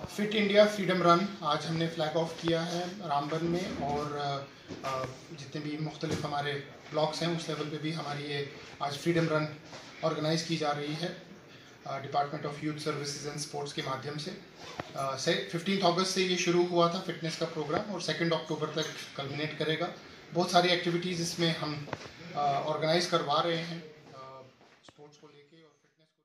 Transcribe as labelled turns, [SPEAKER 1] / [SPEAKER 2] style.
[SPEAKER 1] Fit India freedom run आज हमने flag of किया है रामबन में, और जितने भी मुख्तलिफ हमारे ब्लॉक्स हैं उस लेवल पे भी हमारी ये आज फ्रीडम रन ऑर्गेनाइज़ की जा रही है department of youth services and sports के माध्यम से। 15 अगस्त से ये शुरू हुआ था फिटनेस का प्रोग्राम और 2 अक्टूबर तक कल्मिनेट करेगा। बहुत सारी एक्टिविटीज़ इसमें हम ऑर्गेनाइज़ करवा रहे हैं स्पोर्ट्स को लेके और फिटनेस